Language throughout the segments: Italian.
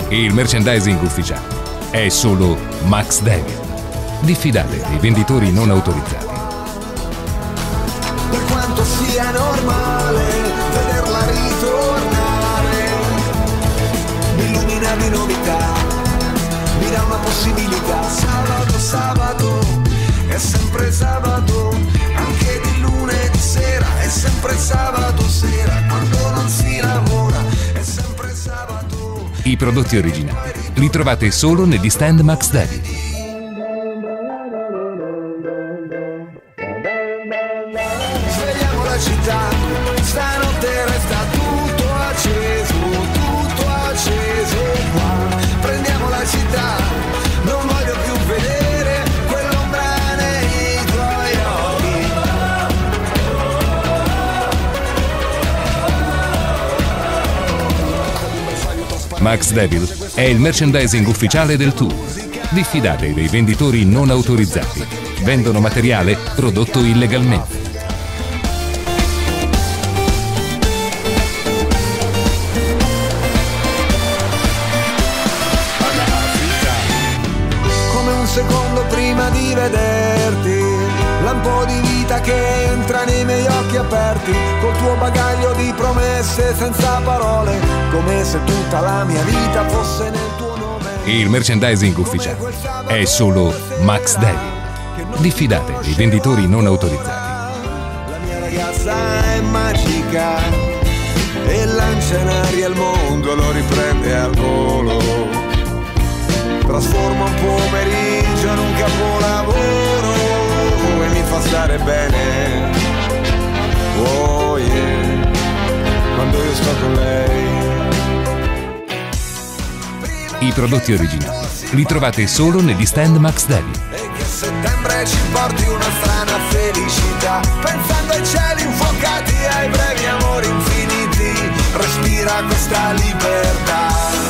Il merchandising ufficiale è solo Max Devil. Diffidate dei venditori non autorizzati. Per quanto sia normale vederla ritornare, mi illumina di novità, mi dà una possibilità. Sabato, sabato, è sempre sabato, anche di lunedì sera, è sempre sabato sera, quando non si lavora, è sempre sabato. I prodotti originali li trovate solo negli stand Max Devil. Svegliamo la città, stanotte resta tutto acceso qua. Prendiamo la città, non voglio più vedere quell'ombra nei tuoi occhi. Max Devil è il merchandising ufficiale del tour. Diffidate dei venditori non autorizzati. Vendono materiale prodotto illegalmente. Come un secondo prima di vederti, lampo di vita che entra nei miei occhi aperti, col tuo bagaglio di promesse senza parole, come se tutta la mia vita fosse nel tuo nome. Il merchandising ufficiale è solo Max Devil. Diffidate dei venditori non autorizzati. La mia ragazza è magica e lancia in aria il mondo, lo riprende al volo, trasforma un pomeriggio in un capolavoro e mi fa stare bene. Oh yeah, quando io sto con lei. I prodotti originali li trovate solo negli stand Max Devil. E che settembre ci porti una strana felicità, pensando ai cieli infuocati, ai brevi amori infiniti, respira questa libertà.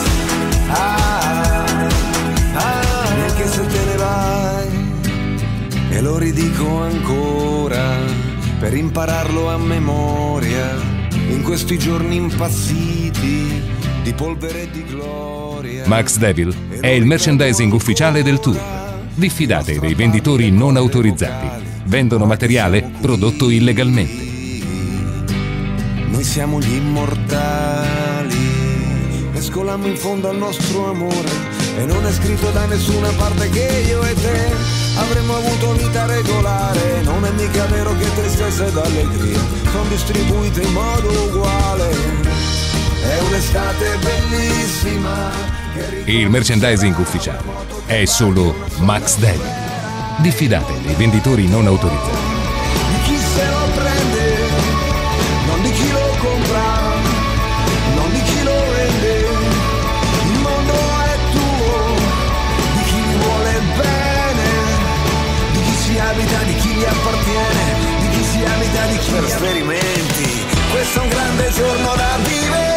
Neanche se te ne vai, e lo ridico ancora, per impararlo a memoria, in questi giorni impazziti di polvere e di gloria. Max Devil è il merchandising ufficiale del tour. Diffidate dei venditori non autorizzati. Vendono materiale prodotto illegalmente. Noi siamo gli immortali, mescolammo in fondo al nostro amore, e non è scritto da nessuna parte che io e te avremmo avuto vita regolare. Non è mica vero che tristezza ed allegria sono distribuite in modo uguale. È un'estate bellissima. Il merchandising ufficiale è solo Max Devil. Diffidate dei venditori non autorizzati. Di chi se lo prende, non di chi lo compra, non di chi lo vende. Il mondo è tuo, di chi gli vuole bene, di chi ci abita, di chi gli appartiene, di chi si abita, di chi per esperimenti. Questo è un grande giorno da vivere.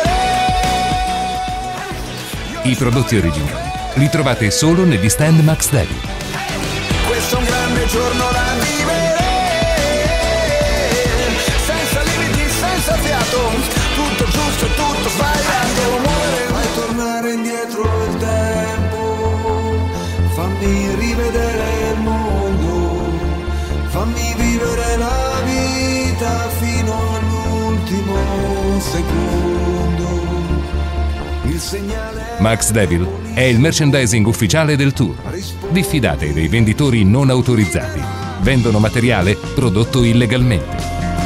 I prodotti originali li trovate solo negli stand Max Devil. Questo è un grande giorno da vivere, senza limiti, senza fiato, tutto giusto e tutto sbagliato. Fai tornare indietro il tempo, fammi rivedere il mondo, fammi vivere la vita fino all'ultimo secondo. Il segnale. Max Devil è il merchandising ufficiale del tour. Diffidate dei venditori non autorizzati. Vendono materiale prodotto illegalmente.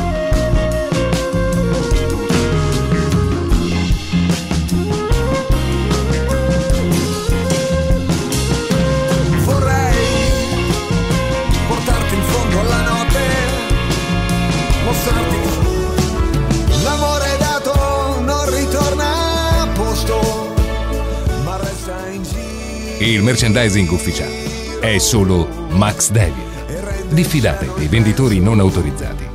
Vorrei portarti in fondo alla notte, mostrarti l'amore dato non ritorna a posto, ma resta in giro. Il merchandising ufficiale è solo Max Devil. Diffidate dei venditori non autorizzati.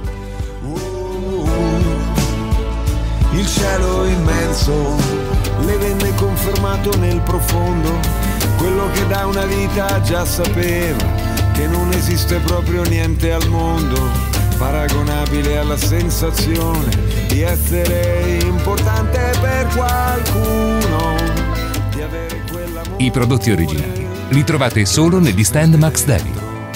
Il cielo immenso, le venne confermato nel profondo, quello che da una vita già sapeva che non esiste proprio niente al mondo paragonabile alla sensazione di essere importante per qualcuno, di avere I prodotti originali li trovate solo negli stand Max Devil.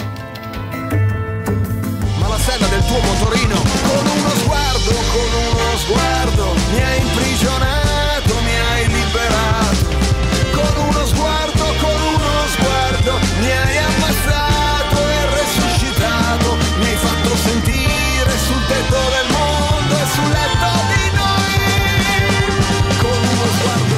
Ma la sella del tuo motorino, con uno sguardo, mi hai imprigionato, mi hai liberato. Con uno sguardo, mi hai ammazzato e resuscitato. Mi hai fatto sentire sul tetto del mondo e sul letto di noi. Con uno sguardo.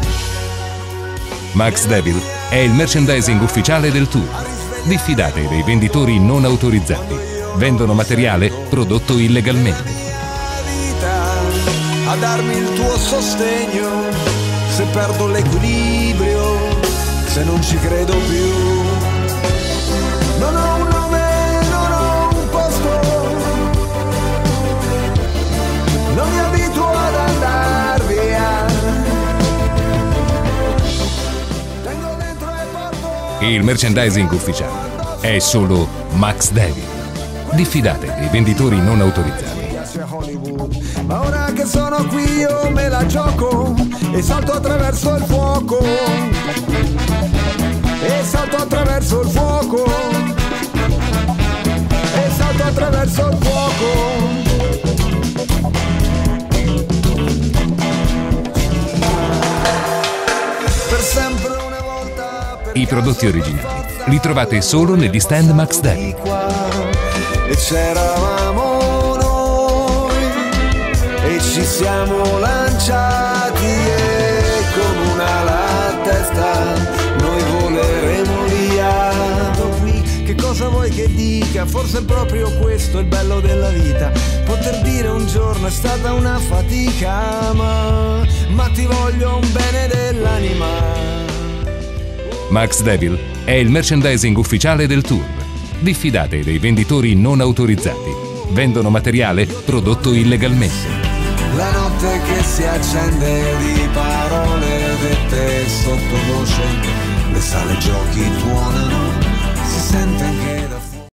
Max Devil è il merchandising ufficiale del tour. Diffidate dei venditori non autorizzati. Vendono materiale prodotto illegalmente. A darmi il tuo sostegno, se perdo l'equilibrio, se non ci credo più. Non ho un nome, non ho un posto, non mi abituo ad andar via. Tengo dentro e porto. Il merchandising ufficiale è solo Max Devil. Diffidate dei venditori non autorizzati. Ma ora che sono qui io me la gioco e salto attraverso il fuoco. E salto attraverso il fuoco. E salto attraverso il fuoco. Per sempre una volta. I prodotti originali li trovate solo negli stand Max Devil. E c'eravamo noi e ci siamo lanciati e con un'ala a testa noi voleremo via. Qui che cosa vuoi che dica? Forse è proprio questo il bello della vita. Poter dire un giorno è stata una fatica, ma ti voglio un bene dell'anima. Max Devil è il merchandising ufficiale del tour. Diffidate dei venditori non autorizzati. Vendono materiale prodotto illegalmente. La notte che si accende di parole dette sottovoce, le sale giochi tuonano, si sente anche da